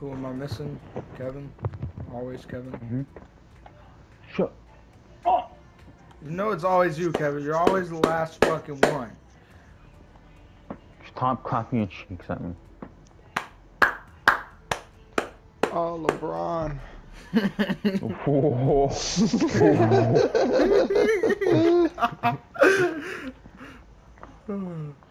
Who am I missing? Kevin. Always Kevin. Sure. Oh. You know it's always you, Kevin. You're always the last fucking one. Stop clapping your cheeks at me. Oh, LeBron. Whoa.